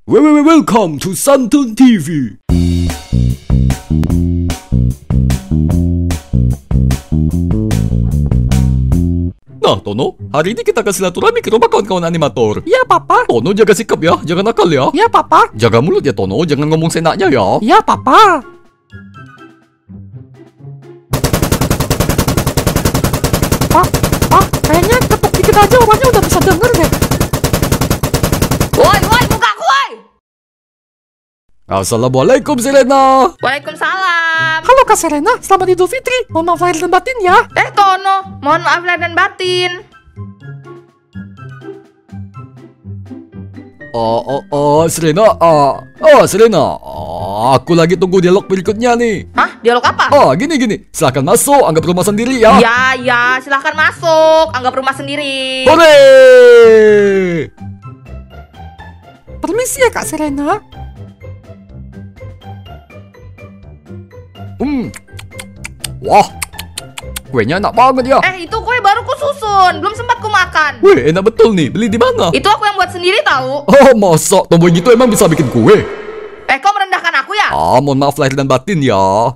Welcome to Santun TV. Nah, Tono, hari ini kita kasih silaturahmi ke rumah kawan-kawan animator. Iya, Papa. Tono jaga sikap ya, jangan nakal ya. Iya, Papa. Jaga mulut ya, Tono, jangan ngomong senaknya ya. Iya, Papa. Pak, kayaknya ketuk dikit aja orangnya udah bisa denger deh. Woi, bukaku woi. Assalamualaikum, Selena. Waalaikumsalam. Halo Kak Serena, selamat Idul Fitri. Mohon maaf lahir dan batin ya. Tono, mohon maaf lahir dan batin. Selena, Selena. Aku lagi tunggu dialog berikutnya nih. Hah? Dialog apa? Gini. Silahkan masuk, anggap rumah sendiri ya. Ya, silahkan masuk. Anggap rumah sendiri. Hore! Permisi ya Kak Serena. Wah, kuenya enak banget ya. Itu kue baru ku susun, belum sempat ku makan. Wih, enak betul nih. Beli di mana? Itu aku yang buat sendiri tahu. Oh, masa tomboy gitu emang bisa bikin kue? Kau merendahkan aku ya? Mohon maaf lahir dan batin ya.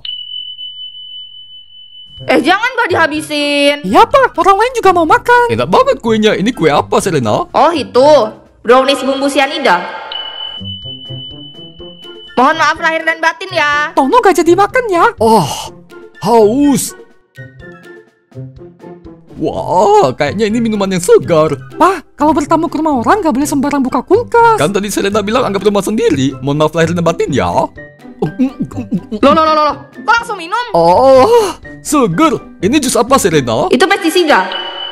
Jangan gak dihabisin. Iya Pak, orang lain juga mau makan. Enak banget kuenya. Ini kue apa, Selena? Oh itu, brownies bumbu sianida. Mohon maaf lahir dan batin ya. Tono gak jadi makan ya. Haus. Wah, kayaknya ini minuman yang segar. Pak, kalau bertamu ke rumah orang gak boleh sembarang buka kulkas. Kan tadi Selena bilang anggap rumah sendiri. Mohon maaf lahir dan batin ya. Loh, kok langsung minum? Seger. Ini jus apa, Selena? Itu pestisida.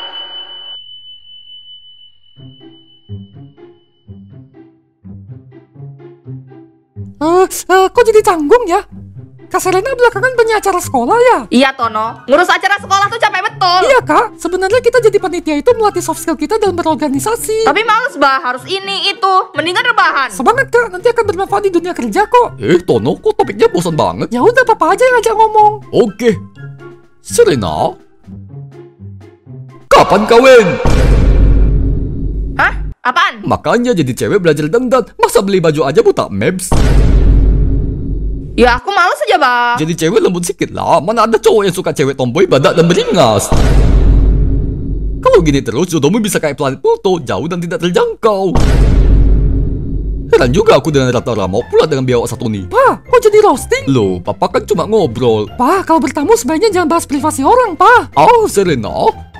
Kok jadi canggung ya? Kak Serena belakangan punya acara sekolah ya? Iya Tono, ngurus acara sekolah tuh capek betul. Iya Kak, sebenarnya kita jadi panitia itu melatih soft skill kita dalam berorganisasi. Tapi males harus ini itu, mendingan rebahan. Semangat Kak, nanti akan bermanfaat di dunia kerja kok. Tono, kok topiknya bosan banget? Ya udah Papa aja yang ajak ngomong. Oke. Selena, kapan kawin? Hah? Apaan? Makanya jadi cewek belajar dandan. Masa beli baju aja buta mebs? Ya aku males aja bang. Jadi cewek lembut sikit lah. Mana ada cowok yang suka cewek tomboy, badak dan beringas. Kalau gini terus jodohmu bisa kayak planet Pluto, jauh dan tidak terjangkau. Heran juga aku dengan Rata Rama pula dengan biawak satu nih. Pak, kok jadi roasting? Loh, papa kan cuma ngobrol. Pak, kalau bertamu sebaiknya jangan bahas privasi orang, Pak. Selena,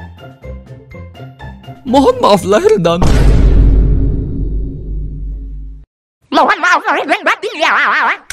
mohon maaf lahir dan... Mohon maaf lahir dan batin ya.